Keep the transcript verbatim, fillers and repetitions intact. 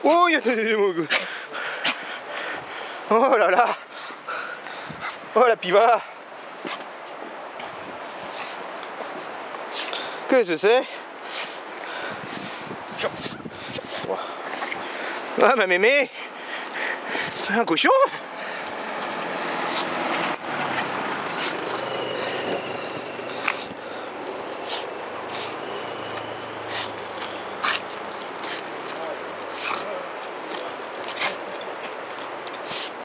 Oh, il y a des... Oh là là. Oh la piva. Qu'est-ce que c'est? Ah ma mémé, c'est un cochon.